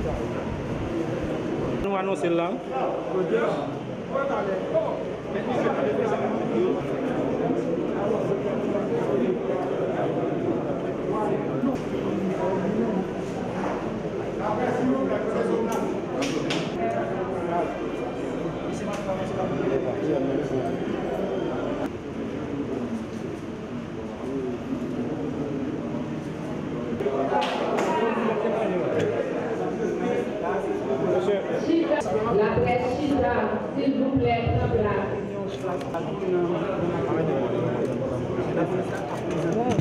Nous annoncer là. La presse Chita, s'il vous plaît, en place.